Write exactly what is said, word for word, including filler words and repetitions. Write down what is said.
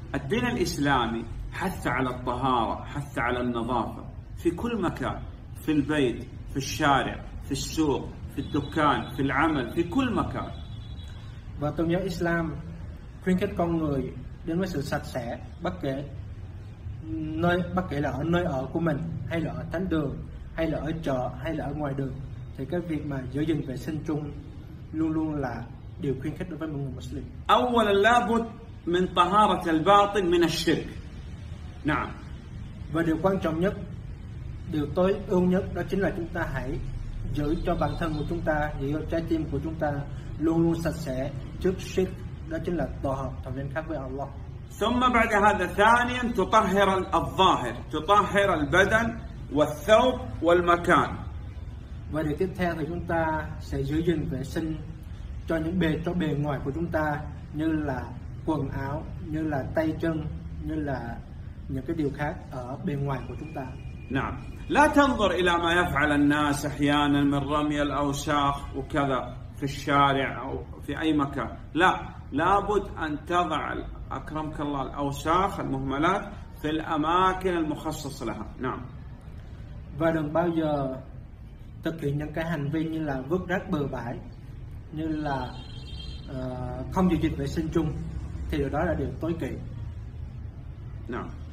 الدين الإسلامي حث على الطهارة، حث على النظافة في كل مكان، في البيت، في الشارع، في السوق، في الدكان، في العمل، في كل مكان. Và tôn giáo Islam khuyến khích con người đến với sự sạch sẽ, bất kể nơi bất kể là ở nơi ở của mình, hay là ở thánh đường, hay là ở chợ, hay là ở ngoài đường, thì cái việc mà giữ gìn vệ sinh chung luôn luôn là điều khuyến khích đối với mọi người Muslim. أولا لابد من طهارة الباطن من الشرك. نعم. Và điều quan trọng nhất, điều tối ưu nhất đó chính là chúng ta hãy giữ cho bản thân của chúng ta, giữ cho trái tim của chúng ta luôn luôn sạch sẽ trước shirk, đó chính là tổ hợp thần linh khác với Allah. ثم بعد هذا ثانيا تطهر الظاهر، تطهر البدن والثوب والمكان. Và điều tiếp theo thì chúng ta sẽ giữ gìn vệ sinh cho những bề cho bề ngoài của chúng ta, như là quần áo, như là tay chân, như là những cái điều khác ở bề ngoài của chúng ta. نعم. لا تنظر إلى ما يفعل الناس أحيانا من رمي الأوساخ وكذا في الشارع أو في أي مكان. لا، لابد أن تضع أكرمك الله الأوساخ المهملات في الأماكن المخصصة لها. نعم. Và đừng bao giờ thực hiện những cái hành vi như là vứt rác bừa bãi, như là uh, không giữ gìn vệ sinh chung, thì điều đó là điều tối kỵ. نعم.